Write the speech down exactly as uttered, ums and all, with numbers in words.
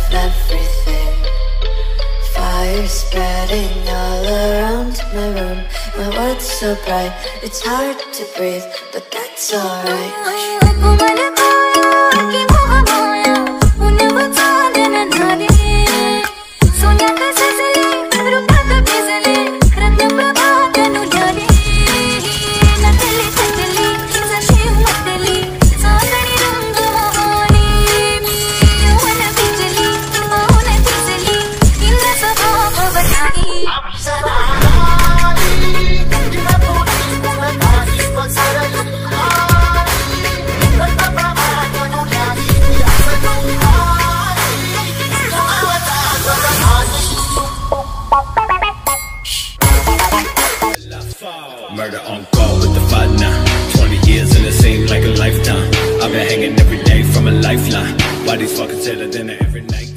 everything. Fire spreading all around my room. My world's so bright, it's hard to breathe, but that's alright. Murder on call with the fight now. Twenty years and it seemed like a lifetime. I've been hanging every day from a lifeline. Why these fucking sailor dinner every night?